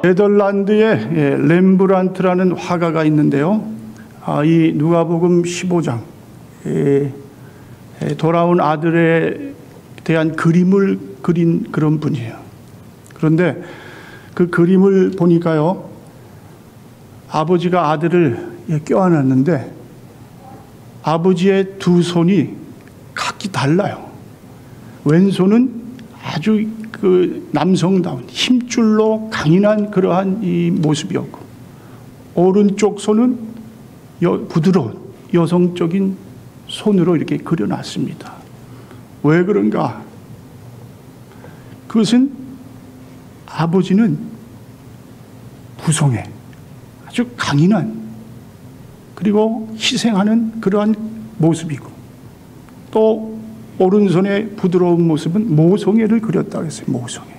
네덜란드에 렘브란트라는 화가가 있는데요. 이 누가복음 15장 돌아온 아들에 대한 그림을 그린 그런 분이에요. 그런데 그 그림을 보니까요, 아버지가 아들을 껴안았는데 아버지의 두 손이 각기 달라요. 왼손은 아주 그 남성다운 힘줄로 강인한 그러한 이 모습이었고, 오른쪽 손은 부드러운 여성적인 손으로 이렇게 그려놨습니다. 왜 그런가? 그것은 아버지는 부성애, 아주 강인한, 그리고 희생하는 그러한 모습이고, 또 오른손의 부드러운 모습은 모성애를 그렸다고 했어요. 모성애.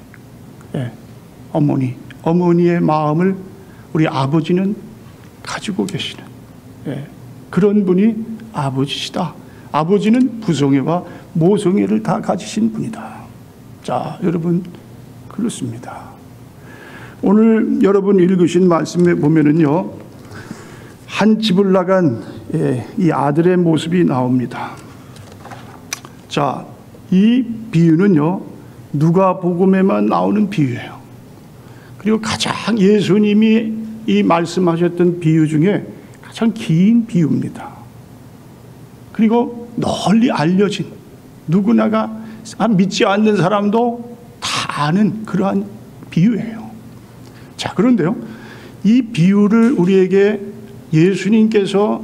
어머니의 마음을 우리 아버지는 가지고 계시는 그런 분이 아버지시다. 아버지는 부성애와 모성애를 다 가지신 분이다. 자, 여러분, 그렇습니다. 오늘 여러분 읽으신 말씀에 보면은요, 한 집을 나간 이 아들의 모습이 나옵니다. 자, 이 비유는요, 누가복음에만 나오는 비유예요. 그리고 가장 예수님이 이 말씀하셨던 비유 중에 가장 긴 비유입니다. 그리고 널리 알려진, 누구나가 믿지 않는 사람도 다 아는 그러한 비유예요. 자, 그런데요, 이 비유를 우리에게 예수님께서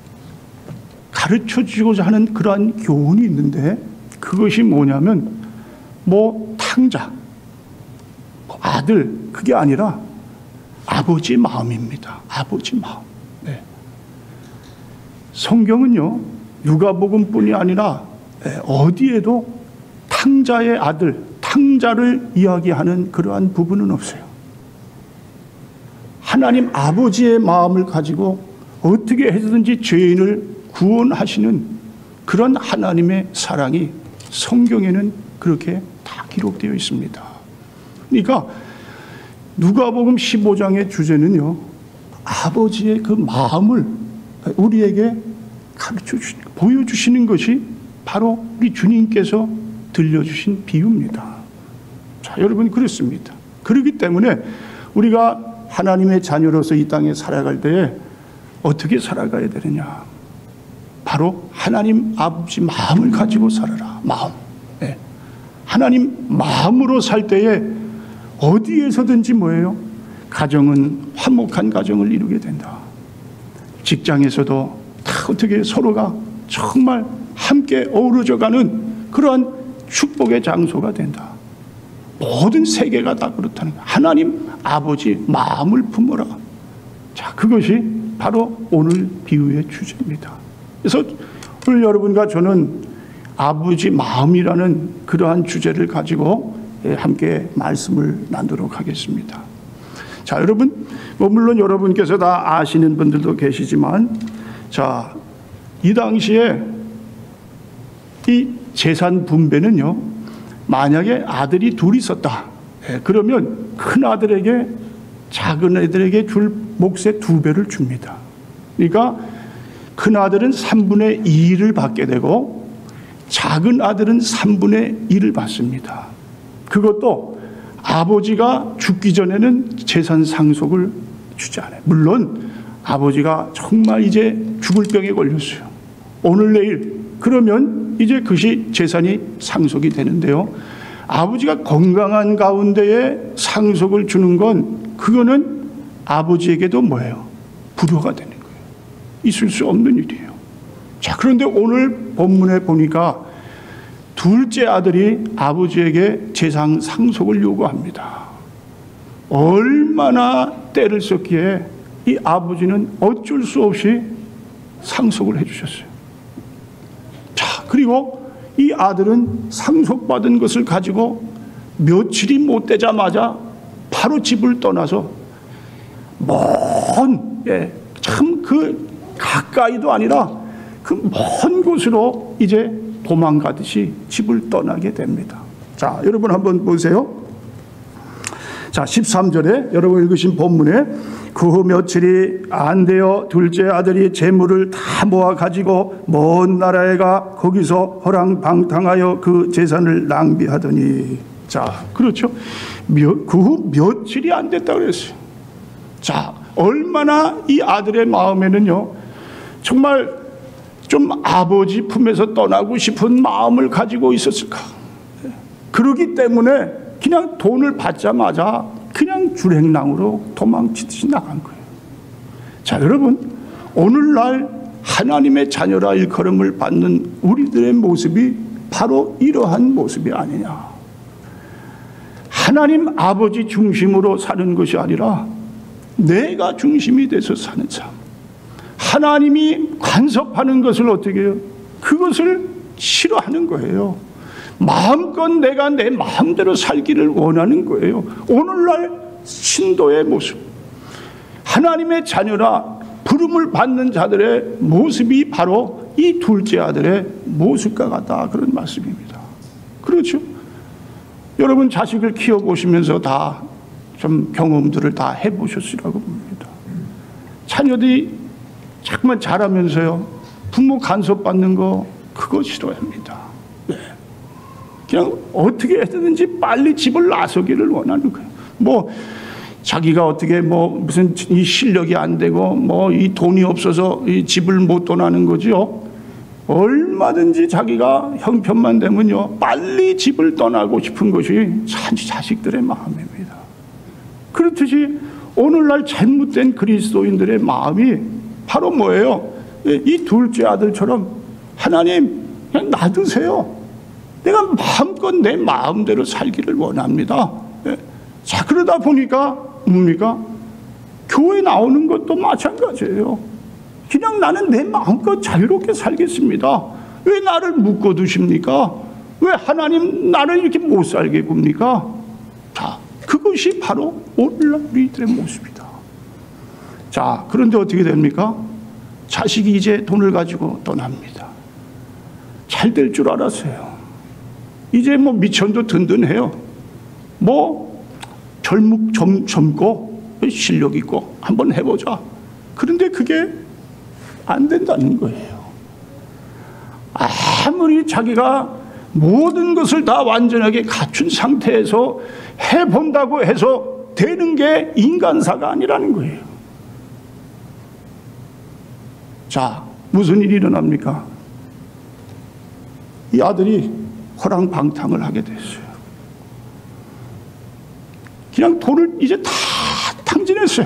가르쳐 주고자 하는 그러한 교훈이 있는데, 그것이 뭐냐면 탕자, 아들, 그게 아니라 아버지 마음입니다. 아버지 마음. 성경은요, 누가복음뿐이 아니라 어디에도 탕자의 아들, 탕자를 이야기하는 그러한 부분은 없어요. 하나님 아버지의 마음을 가지고 어떻게 해서든지 죄인을 구원하시는 그런 하나님의 사랑이 성경에는 그렇게 다 기록되어 있습니다. 그러니까 누가복음 15장의 주제는요, 아버지의 그 마음을 우리에게 가르쳐 주시는, 보여주시는 것이 바로 우리 주님께서 들려주신 비유입니다. 자, 여러분, 그렇습니다. 그렇기 때문에 우리가 하나님의 자녀로서 이 땅에 살아갈 때에 어떻게 살아가야 되느냐? 바로 하나님 아버지 마음을 가지고 살아라. 마음. 하나님 마음으로 살 때에 어디에서든지 가정은 화목한 가정을 이루게 된다. 직장에서도 다 어떻게 서로가 정말 함께 어우러져가는 그러한 축복의 장소가 된다. 모든 세계가 다 그렇다는 거야. 하나님 아버지 마음을 품어라. 자, 그것이 바로 오늘 비유의 주제입니다. 그래서 오늘 여러분과 저는 아버지 마음이라는 그러한 주제를 가지고 함께 말씀을 나누도록 하겠습니다. 자, 여러분, 물론 여러분께서 다 아시는 분들도 계시지만, 자, 이 당시에 이 재산 분배는요, 만약에 아들이 둘이 있었다, 그러면 큰 아들에게 작은 애들에게 줄 몫의 2배를 줍니다. 그러니까 큰 아들은 3분의 2를 받게 되고 작은 아들은 3분의 1을 받습니다. 그것도 아버지가 죽기 전에는 재산 상속을 주지 않아요. 물론 아버지가 정말 이제 죽을 병에 걸렸어요. 오늘 내일 그러면 이제 그것이 재산이 상속이 되는데요, 아버지가 건강한 가운데에 상속을 주는 건 그거는 아버지에게도 불효가 되는 거예요. 있을 수 없는 일이에요. 자, 그런데 오늘 본문에 보니까 둘째 아들이 아버지에게 재산 상속을 요구합니다. 얼마나 때를 썼기에 이 아버지는 어쩔 수 없이 상속을 해주셨어요. 자, 그리고 이 아들은 상속받은 것을 가지고 며칠이 못 되자마자 바로 집을 떠나서 참 그 가까이도 아니라 그 먼 곳으로 이제 도망가듯이 집을 떠나게 됩니다. 자, 여러분 한번 보세요. 자, 13절에 여러분 읽으신 본문에 그 후 며칠이 안 되어 둘째 아들이 재물을 다 모아 가지고 먼 나라에 가 거기서 허랑방탕하여 그 재산을 낭비하더니. 자, 그렇죠. 그 후 며칠이 안 됐다 그랬어요. 자, 얼마나 이 아들의 마음에는요, 정말 좀 아버지 품에서 떠나고 싶은 마음을 가지고 있었을까. 그러기 때문에 그냥 돈을 받자마자 그냥 줄행랑으로 도망치듯이 나간 거예요. 자, 여러분, 오늘날 하나님의 자녀라 일컬음을 받는 우리들의 모습이 바로 이러한 모습이 아니냐. 하나님 아버지 중심으로 사는 것이 아니라 내가 중심이 돼서 사는 삶. 하나님이 간섭하는 것을 어떻게 해요? 그것을 싫어하는 거예요. 마음껏 내가 내 마음대로 살기를 원하는 거예요. 오늘날 신도의 모습, 하나님의 자녀라 부름을 받는 자들의 모습이 바로 이 둘째 아들의 모습과 같다, 그런 말씀입니다. 그렇죠? 여러분 자식을 키워보시면서 다 좀 경험들을 다 해보셨으라고 봅니다. 자녀들이 자꾸만 자라면서요, 부모 간섭받는 거 그거 싫어합니다. 네. 그냥 어떻게 해서든지 빨리 집을 나서기를 원하는 거예요. 뭐 자기가 어떻게 뭐 무슨 이 실력이 안 되고 뭐 이 돈이 없어서 이 집을 못 떠나는 거죠. 얼마든지 자기가 형편만 되면요, 빨리 집을 떠나고 싶은 것이 자식들의 마음입니다. 그렇듯이 오늘날 잘못된 그리스도인들의 마음이 바로 뭐예요? 이 둘째 아들처럼 하나님 그냥 놔두세요. 내가 마음껏 내 마음대로 살기를 원합니다. 자, 그러다 보니까 뭡니까? 교회 나오는 것도 마찬가지예요. 그냥 나는 내 마음껏 자유롭게 살겠습니다. 왜 나를 묶어두십니까? 왜 하나님 나를 이렇게 못 살게 굽니까? 자, 그것이 바로 오늘날 우리들의 모습이다. 자, 그런데 어떻게 됩니까? 자식이 이제 돈을 가지고 떠납니다. 잘 될 줄 알았어요. 이제 뭐 미천도 든든해요. 뭐 젊고 실력 있고 한번 해보자. 그런데 그게 안 된다는 거예요. 아무리 자기가 모든 것을 다 완전하게 갖춘 상태에서 해본다고 해서 되는 게 인간사가 아니라는 거예요. 자, 무슨 일이 일어납니까? 이 아들이 허랑방탕을 하게 됐어요. 그냥 돈을 이제 다 탕진했어요.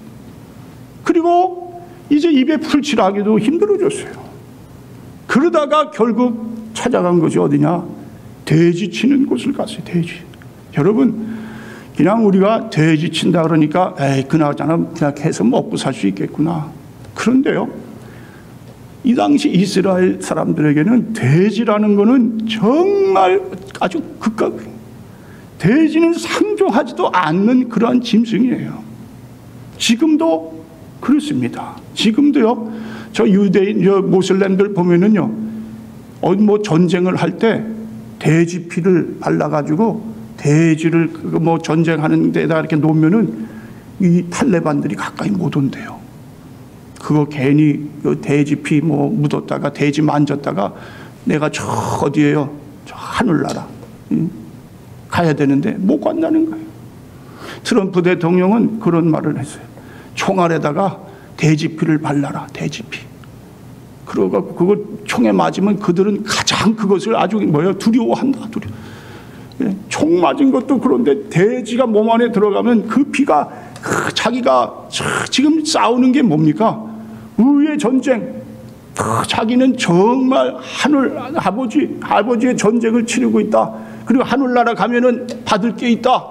그리고 이제 입에 풀칠하기도 힘들어졌어요. 그러다가 결국 찾아간 것이 어디냐? 돼지 치는 곳을 갔어요. 돼지. 여러분, 그냥 우리가 돼지 친다 그러니까 에이, 그나저나 그냥 해서 먹고 살 수 있겠구나. 그런데요, 이 당시 이스라엘 사람들에게는 돼지라는 것은 정말 아주 극악해요. 돼지는 상종하지도 않는 그러한 짐승이에요. 지금도 그렇습니다. 지금도요, 저 유대인, 저 모슬렘들 보면은요, 뭐 전쟁을 할 때 돼지 피를 발라가지고 돼지를 뭐 전쟁하는 데다 이렇게 놓으면은 이 탈레반들이 가까이 못 온대요. 그거 괜히 그 돼지 피 뭐 묻었다가 돼지 만졌다가 내가 저 어디에요? 저 하늘나라 가야 되는데 못 간다는 거예요. 트럼프 대통령은 그런 말을 했어요. 총알에다가 돼지 피를 발라라, 돼지 피. 그러고 그거 총에 맞으면 그들은 가장 그것을 아주 두려워한다. 총 맞은 것도 그런데 돼지가 몸 안에 들어가면 그 피가 자기가 지금 싸우는 게 뭡니까? 의의 전쟁. 자기는 정말 하늘 아버지의 전쟁을 치르고 있다. 그리고 하늘나라 가면은 받을 게 있다.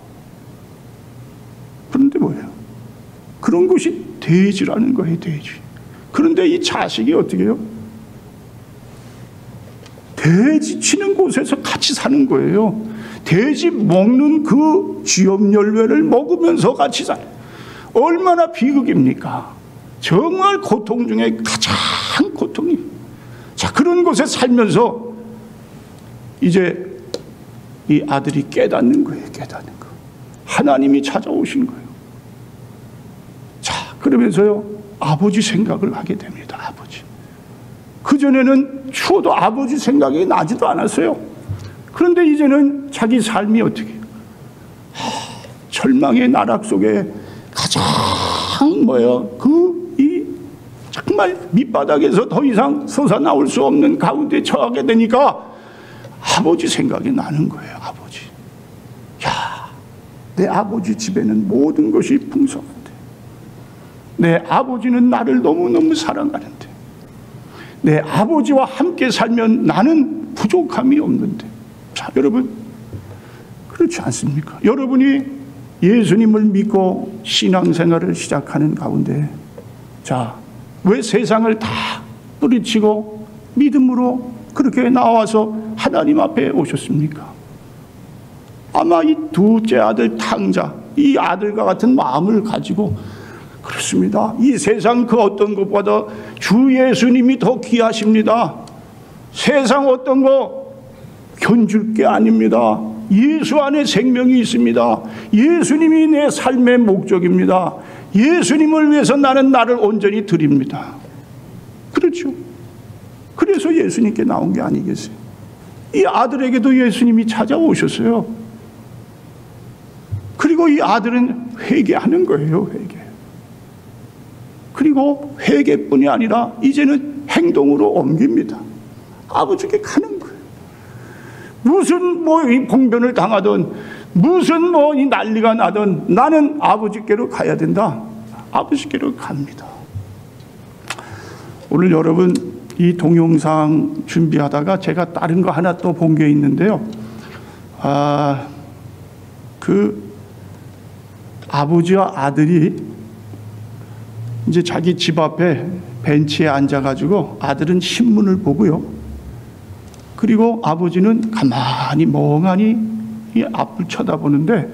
그런데 뭐예요? 그런 것이 돼지라는 거예요, 돼지. 그런데 이 자식이 어떻게 해요? 돼지 치는 곳에서 같이 사는 거예요. 돼지 먹는 그 쥐염열매를 먹으면서 같이 사는. 얼마나 비극입니까? 정말 고통 중에 가장 고통이. 자, 그런 곳에 살면서 이제 이 아들이 깨닫는 거예요. 깨닫는 거. 하나님이 찾아오신 거예요. 자, 그러면서요, 아버지 생각을 하게 됩니다. 아버지. 그전에는 추워도 아버지 생각이 나지도 않았어요. 그런데 이제는 자기 삶이 어떻게, 절망의 나락 속에 가장 정말 밑바닥에서 더 이상 솟아나올 수 없는 가운데 처하게 되니까 아버지 생각이 나는 거예요. 아버지. 야, 내 아버지 집에는 모든 것이 풍성한데, 내 아버지는 나를 너무너무 사랑하는데, 내 아버지와 함께 살면 나는 부족함이 없는데. 자, 여러분, 그렇지 않습니까? 여러분이 예수님을 믿고 신앙생활을 시작하는 가운데, 자, 왜 세상을 다 뿌리치고 믿음으로 그렇게 나와서 하나님 앞에 오셨습니까? 아마 이 둘째 아들 탕자, 이 아들과 같은 마음을 가지고, 그렇습니다. 이 세상 그 어떤 것보다 주 예수님이 더 귀하십니다. 세상 어떤 거 견줄 게 아닙니다. 예수 안에 생명이 있습니다. 예수님이 내 삶의 목적입니다. 예수님을 위해서 나는 나를 온전히 드립니다. 그렇죠. 그래서 예수님께 나온 게 아니겠어요. 이 아들에게도 예수님이 찾아오셨어요. 그리고 이 아들은 회개하는 거예요. 회개. 그리고 회개뿐이 아니라 이제는 행동으로 옮깁니다. 아버지께 가는 거예요. 무슨 이 봉변을 당하든, 무슨 이 난리가 나든 나는 아버지께로 가야 된다. 아버지께로 갑니다. 오늘 여러분, 이 동영상 준비하다가 제가 다른 거 하나 또 본 게 있는데요. 그 아버지와 아들이 이제 자기 집 앞에 벤치에 앉아가지고 아들은 신문을 보고요. 그리고 아버지는 가만히 멍하니 이 앞을 쳐다보는데,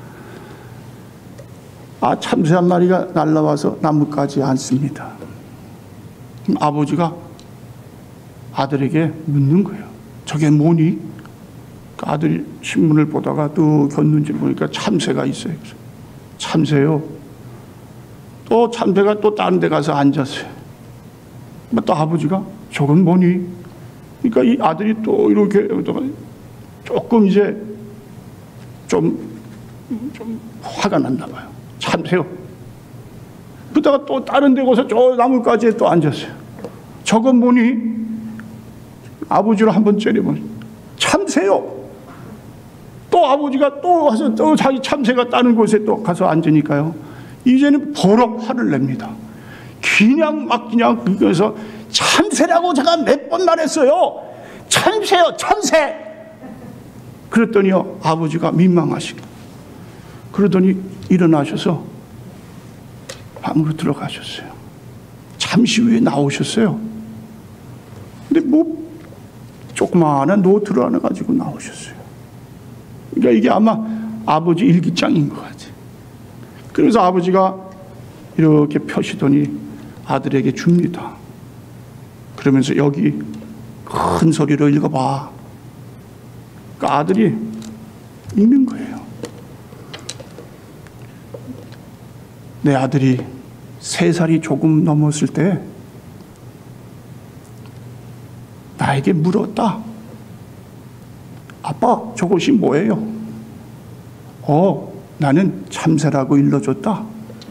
참새 한 마리가 날아와서 나뭇가지에 앉습니다. 그럼 아버지가 아들에게 묻는 거예요. 저게 뭐니? 그 아들이 신문을 보다가 또 겼는지 보니까 참새가 있어요. 참새요. 또 참새가 또 다른 데 가서 앉았어요. 또 아버지가 저건 뭐니? 그러니까 이 아들이 또 이렇게 조금 이제 좀 화가 났나 봐요. 참새요. 그러다가 또 다른 데 가서 저 나뭇가지에 또 앉았어요. 저건 뭐니? 아버지를 한번 째려보니 참새요. 또 아버지가 또 가서 또 자기 참새가 다른 곳에 또 가서 앉으니까요. 이제는 버럭 화를 냅니다. 그냥 그래서 참새라고 제가 몇 번 말했어요. 참새요, 참새. 그랬더니요, 아버지가 민망하시고, 그러더니 일어나셔서 방으로 들어가셨어요. 잠시 후에 나오셨어요. 근데 조그마한 노트를 하나 가지고 나오셨어요. 그러니까 이게 아마 아버지 일기장인 것 같아요. 그래서 아버지가 이렇게 펴시더니 아들에게 줍니다. 그러면서 여기 큰 소리로 읽어봐. 그러니까 아들이 읽는 거예요. 내 아들이 3살이 조금 넘었을 때 나에게 물었다. 아빠, 저것이 뭐예요? 나는 참새라고 일러줬다.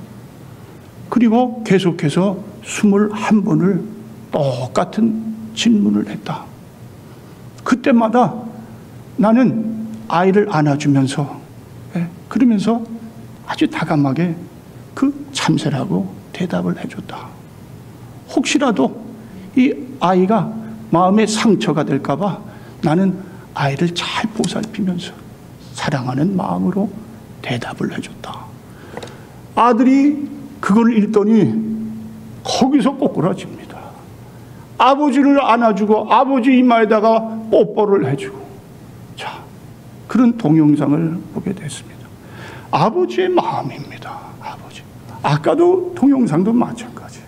그리고 계속해서 21번을 똑같은 질문을 했다. 그때마다 나는 아이를 안아주면서, 그러면서 아주 다감하게 그 참새라고 대답을 해줬다. 혹시라도 이 아이가 마음에 상처가 될까봐 나는 아이를 잘 보살피면서 사랑하는 마음으로 대답을 해줬다. 아들이 그걸 읽더니 거기서 꼬꾸라집니다. 아버지를 안아주고 아버지 이마에다가 뽀뽀를 해주고, 자, 그런 동영상을 보게 됐습니다. 아버지의 마음입니다. 아버지. 아까도 동영상도 마찬가지예요.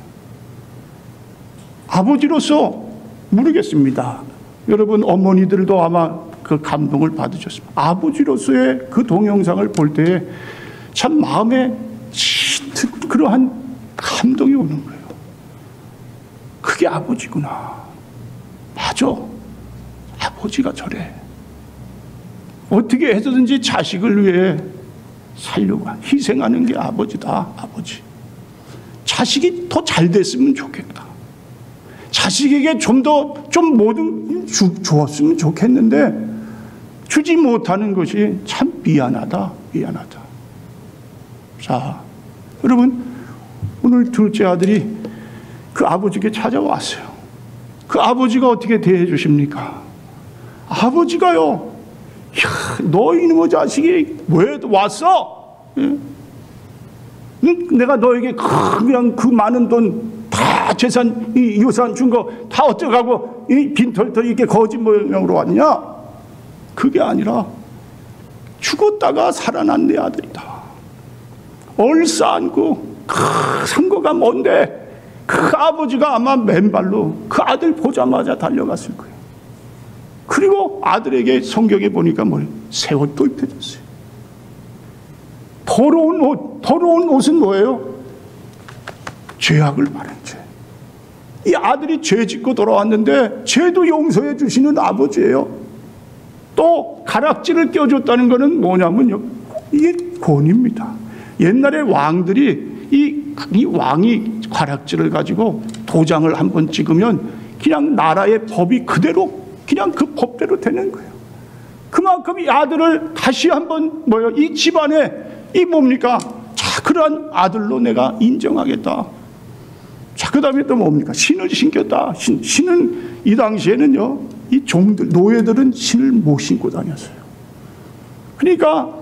아버지로서 모르겠습니다. 여러분 어머니들도 아마 그 감동을 받으셨습니다. 아버지로서의 그 동영상을 볼 때에 참 마음에 짙은 그러한 감동이 오는 거예요. 그게 아버지구나. 맞아. 아버지가 저래. 어떻게 해서든지 자식을 위해 살려고 희생하는 게 아버지다. 아버지. 자식이 더 잘 됐으면 좋겠다. 자식에게 좀 모든 주었으면 좋겠는데 주지 못하는 것이 참 미안하다. 미안하다. 자, 여러분, 오늘 둘째 아들이 그 아버지께 찾아왔어요. 그 아버지가 어떻게 대해 주십니까? 아버지가요, 야, 너 이놈의 자식이 왜 왔어? 예? 내가 너에게 그냥 그 많은 돈 다 재산, 이 유산 준 거 다 어쩌가고 이 빈털털 이렇게 거짓 모양으로 왔냐? 그게 아니라 죽었다가 살아난 내 아들이다. 얼싸안고 선거가 뭔데 그 아버지가 아마 맨발로 그 아들 보자마자 달려갔을 거예요. 그리고 아들에게 성경에 보니까 뭐예요? 새 옷도 입혀줬어요. 더러운 옷은 뭐예요? 죄악을 바른 죄. 이 아들이 죄 짓고 돌아왔는데 죄도 용서해 주시는 아버지예요. 또 가락지를 껴줬다는 것은 뭐냐면요, 이게 권위입니다. 옛날에 왕들이 이 왕이 가락지를 가지고 도장을 한번 찍으면 그냥 나라의 법이 그대로 그냥 그 법대로 되는 거예요. 그만큼 이 아들을 다시 한번 이 집안에 이 뭡니까? 자, 그러한 아들로 내가 인정하겠다. 자, 그 다음에 또 뭡니까? 신을 신겼다. 신은 이 당시에는요, 이 종들, 노예들은 신을 못 신고 다녔어요. 그러니까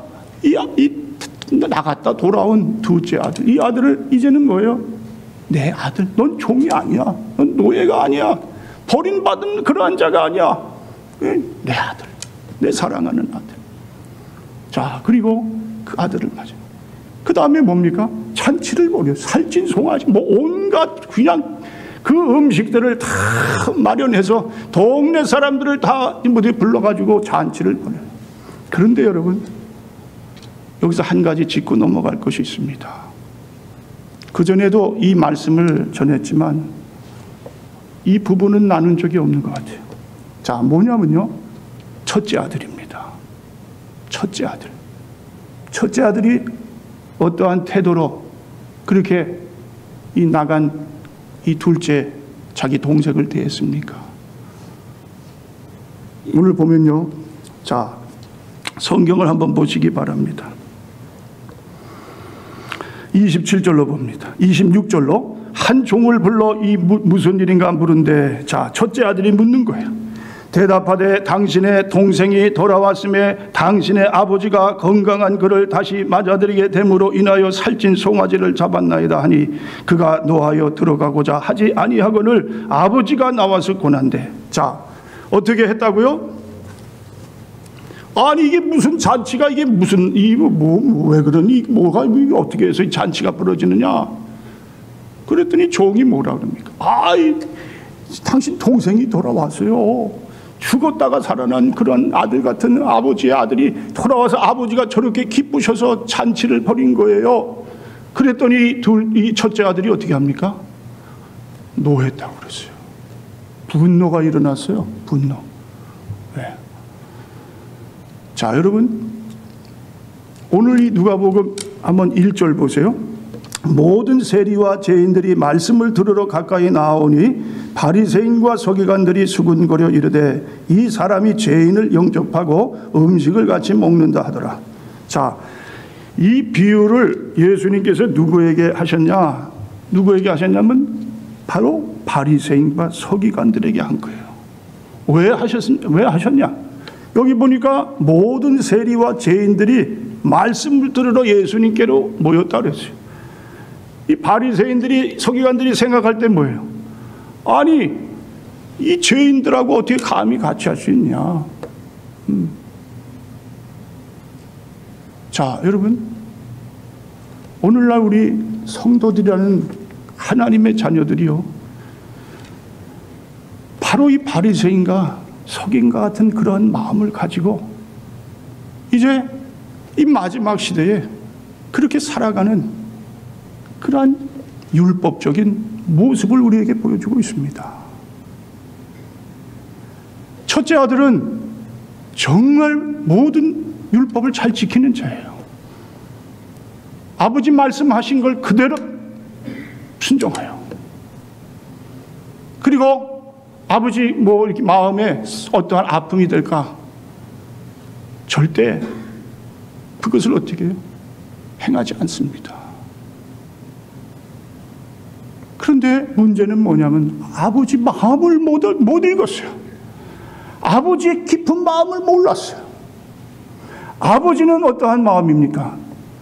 나갔다 돌아온 둘째 아들, 이 아들을 이제는 뭐예요? 내 아들, 넌 종이 아니야. 넌 노예가 아니야. 버림받은 그러한 자가 아니야. 내 아들, 내 사랑하는 아들. 자, 그리고 그 아들을 맞아. 그 다음에 뭡니까? 잔치를 벌여. 살찐 송아지, 온갖 그냥 그 음식들을 다 마련해서 동네 사람들을 다 불러가지고 잔치를 벌여요. 그런데 여러분, 여기서 한 가지 짚고 넘어갈 것이 있습니다. 그전에도 이 말씀을 전했지만 이 부분은 나눈 적이 없는 것 같아요. 자, 뭐냐면요, 첫째 아들입니다. 첫째 아들. 첫째 아들이 어떠한 태도로 그렇게 이 나간 이 둘째 자기 동생을 대했습니까? 오늘 보면요, 자, 성경을 한번 보시기 바랍니다. 27절로 봅니다. 26절로 한 종을 불러 이 무슨 일인가 물은데, 자, 첫째 아들이 묻는 거예요. 대답하되 당신의 동생이 돌아왔음에 당신의 아버지가 건강한 그를 다시 맞아들이게 됨으로 인하여 살찐 송아지를 잡았나이다 하니 그가 노하여 들어가고자 하지 아니하거늘 아버지가 나와서 고난대. 자, 어떻게 했다고요? 아니, 이게 무슨 잔치가, 이게 무슨, 왜 그러니, 뭐가, 이게 어떻게 해서 이 잔치가 벌어지느냐? 그랬더니 종이 뭐라 그럽니까? 당신 동생이 돌아왔어요. 죽었다가 살아난 그런 아들 같은 아버지의 아들이 돌아와서 아버지가 저렇게 기쁘셔서 잔치를 벌인 거예요. 그랬더니 이 첫째 아들이 어떻게 합니까? 노했다고 그랬어요. 분노가 일어났어요. 분노. 네. 자, 여러분, 오늘 이 누가복음 한번 1절 보세요. 모든 세리와 죄인들이 말씀을 들으러 가까이 나오니 바리새인과 서기관들이 수군거려 이르되 이 사람이 죄인을 영접하고 음식을 같이 먹는다 하더라. 자, 이 비유를 예수님께서 누구에게 하셨냐? 누구에게 하셨냐면 바로 바리새인과 서기관들에게 한 거예요. 왜 하셨냐? 여기 보니까 모든 세리와 죄인들이 말씀을 들으러 예수님께로 모였다 그랬어요. 이 바리새인들이, 서기관들이 생각할 때 뭐예요? 아니, 이 죄인들하고 어떻게 감히 같이 할 수 있냐? 자, 여러분, 오늘날 우리 성도들이라는 하나님의 자녀들이요, 바로 이 바리새인과 석인과 같은 그런 마음을 가지고 이제 이 마지막 시대에 그렇게 살아가는 그러한 율법적인 모습을 우리에게 보여주고 있습니다. 첫째 아들은 정말 모든 율법을 잘 지키는 자예요. 아버지 말씀하신 걸 그대로 순종해요. 그리고 아버지 이렇게 마음에 어떠한 아픔이 될까? 절대 그것을 어떻게 해요? 행하지 않습니다. 그런데 문제는 뭐냐면 아버지 마음을 못 읽었어요. 아버지의 깊은 마음을 몰랐어요. 아버지는 어떠한 마음입니까?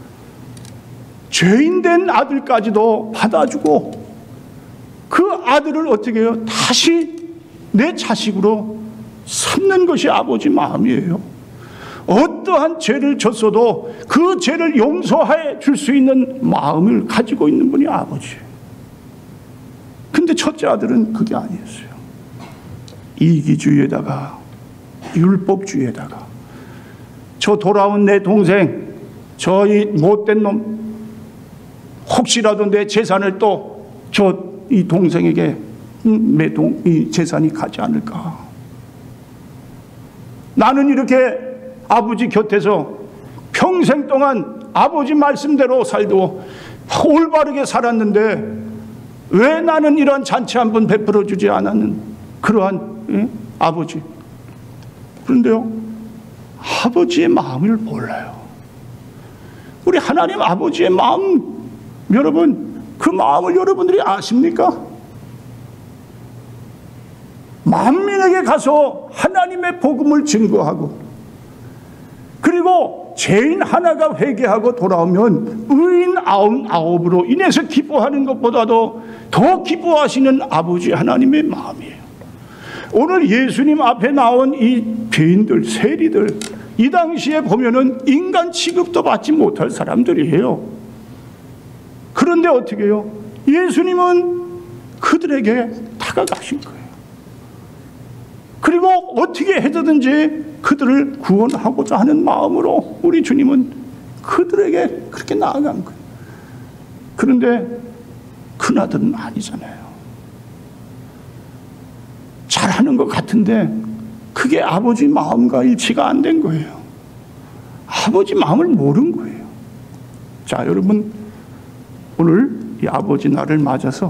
죄인된 아들까지도 받아주고 그 아들을 어떻게 해요? 다시 내 자식으로 삼는 것이 아버지 마음이에요. 어떠한 죄를 졌어도 그 죄를 용서해 줄 수 있는 마음을 가지고 있는 분이 아버지예요. 근데 첫째 아들은 그게 아니었어요. 이기주의에다가 율법주의에다가 저 돌아온 내 동생, 저이 못된 놈, 혹시라도 내 재산을 또 이 동생에게 이 재산이 가지 않을까. 나는 이렇게 아버지 곁에서 평생 동안 아버지 말씀대로 살고 올바르게 살았는데 왜 나는 이런 잔치 한번 베풀어 주지 않았는 그러한 아버지. 그런데요, 아버지의 마음을 몰라요. 우리 하나님 아버지의 마음, 여러분, 그 마음을 여러분들이 아십니까? 만민에게 가서 하나님의 복음을 증거하고 그리고 죄인 하나가 회개하고 돌아오면 의인 99으로 인해서 기뻐하는 것보다도 더 기뻐하시는 아버지 하나님의 마음이에요. 오늘 예수님 앞에 나온 이 죄인들, 세리들, 이 당시에 보면은 인간 취급도 받지 못할 사람들이에요. 그런데 어떻게 해요? 예수님은 그들에게 다가가신 거예요. 그리고 어떻게 해서든지 그들을 구원하고자 하는 마음으로 우리 주님은 그들에게 그렇게 나아간 거예요. 그런데 그나들은 아니잖아요. 잘하는 것 같은데 그게 아버지 마음과 일치가 안 된 거예요. 아버지 마음을 모른 거예요. 자, 여러분, 오늘 이 아버지 날을 맞아서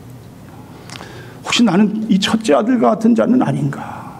혹시 나는 이 첫째 아들 같은 자는 아닌가?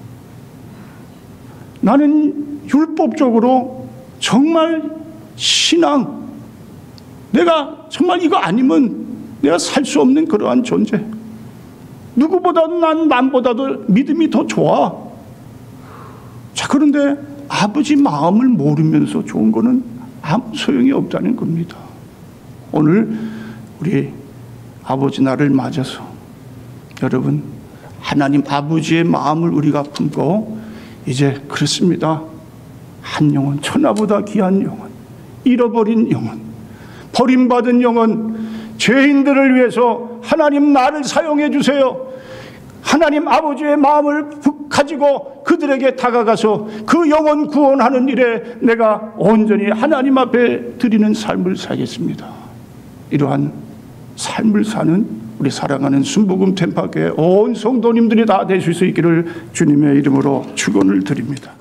나는 율법적으로 정말 신앙, 내가 정말 이거 아니면 내가 살 수 없는 그러한 존재. 누구보다도 남보다도 믿음이 더 좋아. 자, 그런데 아버지 마음을 모르면서 좋은 거는 아무 소용이 없다는 겁니다. 오늘 우리 아버지 날을 맞아서 여러분, 하나님 아버지의 마음을 우리가 품고 이제 그렇습니다. 한 영혼, 천하보다 귀한 영혼, 잃어버린 영혼, 버림받은 영혼, 죄인들을 위해서 하나님 나를 사용해 주세요. 하나님 아버지의 마음을 가지고 그들에게 다가가서 그 영혼 구원하는 일에 내가 온전히 하나님 앞에 드리는 삶을 살겠습니다. 이러한 삶을 사는 우리 사랑하는 순복음 템파교회 온 성도님들이 다 되실 수 있기를 주님의 이름으로 축원을 드립니다.